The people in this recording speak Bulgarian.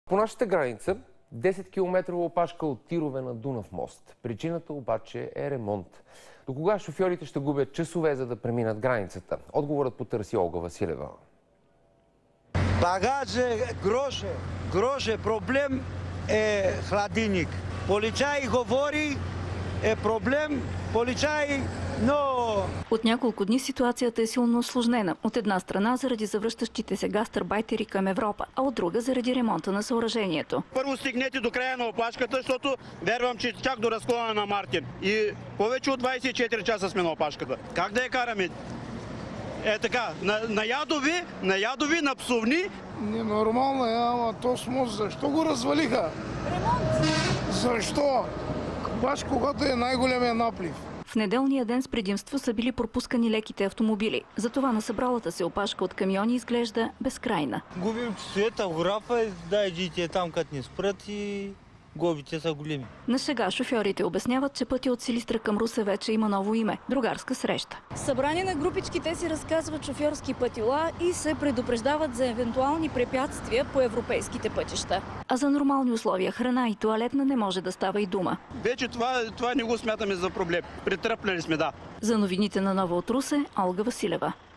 По нашата граница 10 км опашка от тирове на Дунав мост. Причината обаче е ремонт. До кога шофьорите ще губят часове, за да преминат границата? Отговорът потърси Олга Василева. Багаже, гроше. Проблем е хладилник. Полицай говори, е проблем. Полицай, но... От няколко дни ситуацията е силно усложнена. От една страна заради завръщащите се гастарбайтери към Европа, а от друга заради ремонта на съоръжението. Първо стигнете до края на опашката, защото вярвам, че чак до разклона на Мартин. И повече от 24 часа сме на опашката. Как да я караме? Е така, на ядови, на псовни. Ненормално е, ама този мост защо го развалиха? Ремонт! Защо? Баш когато е най-големия наплив. В неделния ден с предимство са били пропускани леките автомобили. Затова на събралата се опашка от камиони изглежда безкрайна. Губим часовете, горафа, идите там, като ни спрат и глобите са големи. На шега шофьорите обясняват, че пътя от Силистра към Русе вече има ново име – другарска среща. Събрани на групички те си разказват шофьорски пътила и се предупреждават за евентуални препятствия по европейските пътища. А за нормални условия храна и тоалетна не може да става и дума. Вече това не го смятаме за проблем. Претръпнали сме, да. За новините на Нова от Русе, Олга Василева.